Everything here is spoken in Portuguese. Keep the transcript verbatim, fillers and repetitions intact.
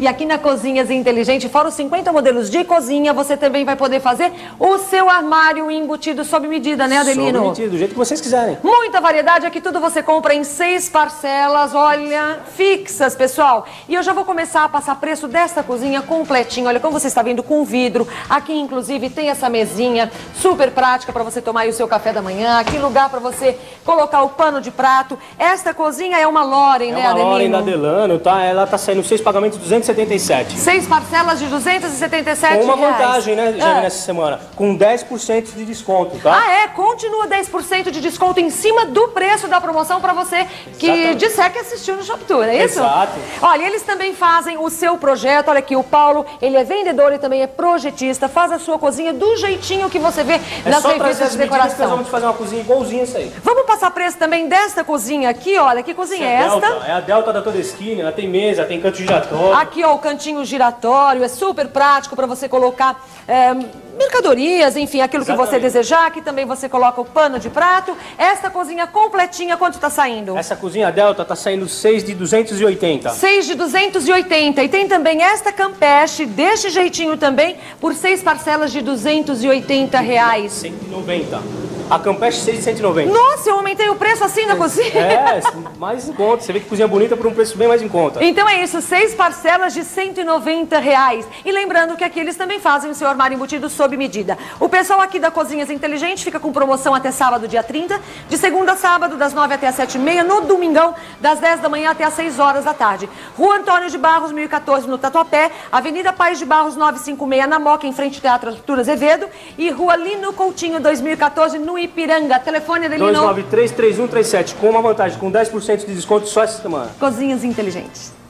E aqui na Cozinhas Inteligente, fora os cinquenta modelos de cozinha, você também vai poder fazer o seu armário embutido sob medida, né, Adelino? Sob medida, do jeito que vocês quiserem. Muita variedade, aqui tudo você compra em seis parcelas, olha, fixas, pessoal. E eu já vou começar a passar preço desta cozinha completinho. Olha, como você está vendo, com vidro. Aqui, inclusive, tem essa mesinha super prática para você tomar aí o seu café da manhã. Aqui, lugar para você colocar o pano de prato. Esta cozinha é uma Loren, é né, uma Adelino? Loren da Delano, tá? Ela tá saindo seis pagamentos de duzentos e setenta e sete. Seis parcelas de duzentos e setenta e sete reais. Com uma vantagem, né, já ah. nessa semana, com dez por cento de desconto, tá? Ah, é? Continua dez por cento de desconto em cima do preço da promoção para você que Exatamente. disser que assistiu no Shoptour, é isso? Exato. Olha, eles também fazem o seu projeto. Olha aqui, o Paulo, ele é vendedor e também é projetista, faz a sua cozinha do jeitinho que você vê é nas só revistas de que nós decoração. vamos fazer uma cozinha igualzinha essa aí. Vamos passar preço também desta cozinha aqui, olha, que cozinha é, é esta? Delta, é a Delta da Todeschini, ela tem mesa, tem canto giratório. Aqui, ó, o cantinho giratório, é super prático para você colocar é, mercadorias, enfim, aquilo Exatamente. que você desejar. Aqui também você coloca o pano de prato. Esta cozinha completinha, quanto está saindo? Essa cozinha Delta tá saindo seis de duzentos e oitenta. seis de duzentos e oitenta. E tem também esta Campeche, deste jeitinho também, por seis parcelas de duzentos e oitenta reais. cento e noventa. A Campeche seis de cento e noventa. Nossa, eu aumentei o preço assim na cozinha? É, mais em conta. Você vê que cozinha bonita por um preço bem mais em conta. Então é isso, seis parcelas de cento e noventa reais. E lembrando que aqui eles também fazem o seu armário embutido sob medida. O pessoal aqui da Cozinhas Inteligente fica com promoção até sábado, dia trinta, de segunda a sábado, das nove até as sete e meia, no domingão, das dez da manhã até as seis horas da tarde. Rua Antônio de Barros, mil e quatorze, no Tatuapé, Avenida Paz de Barros, novecentos e cinquenta e seis, na Moca, em frente ao Teatro Arthur Azevedo, e Rua Lino Coutinho, dois mil e quatorze, no Ipiranga. Telefone dele dois nove três, três um três sete, com uma vantagem, com dez por cento de desconto só essa semana. Cozinhas Inteligentes.